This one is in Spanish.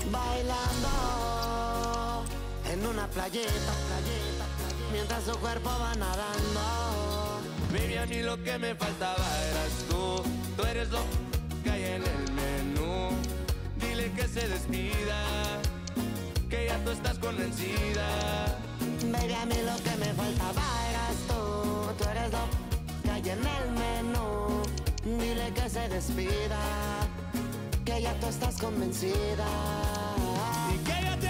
bailando en una playita, mientras su cuerpo va nadando. Baby, a mí lo que me faltaba eras tú. Tú eres lo que hay en el menú. Dile que se despida, que ya tú estás convencida. Baby, a mí lo que me faltaba eras tú. Tú eres lo que hay en el menú. Dile que se despida, que ya tú estás convencida. Y que ya te